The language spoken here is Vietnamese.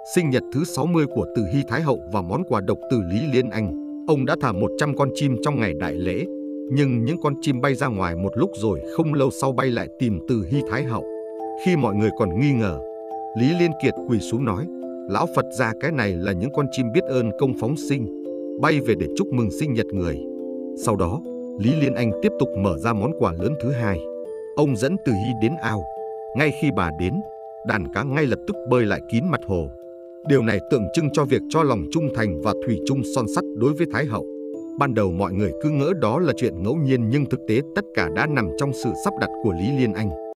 sinh nhật thứ 60 của Từ Hy Thái Hậu và món quà độc từ Lý Liên Anh. Ông đã thả 100 con chim trong ngày đại lễ, nhưng những con chim bay ra ngoài một lúc rồi không lâu sau bay lại tìm Từ Hy Thái Hậu. Khi mọi người còn nghi ngờ, Lý Liên Kiệt quỳ xuống nói: "Lão Phật gia, cái này là những con chim biết ơn công phóng sinh, bay về để chúc mừng sinh nhật người." Sau đó, Lý Liên Anh tiếp tục mở ra món quà lớn thứ hai. Ông dẫn Từ Hy đến ao. Ngay khi bà đến, đàn cá ngay lập tức bơi lại kín mặt hồ. Điều này tượng trưng cho việc cho lòng trung thành và thủy chung son sắt đối với Thái Hậu. Ban đầu mọi người cứ ngỡ đó là chuyện ngẫu nhiên, nhưng thực tế tất cả đã nằm trong sự sắp đặt của Lý Liên Anh.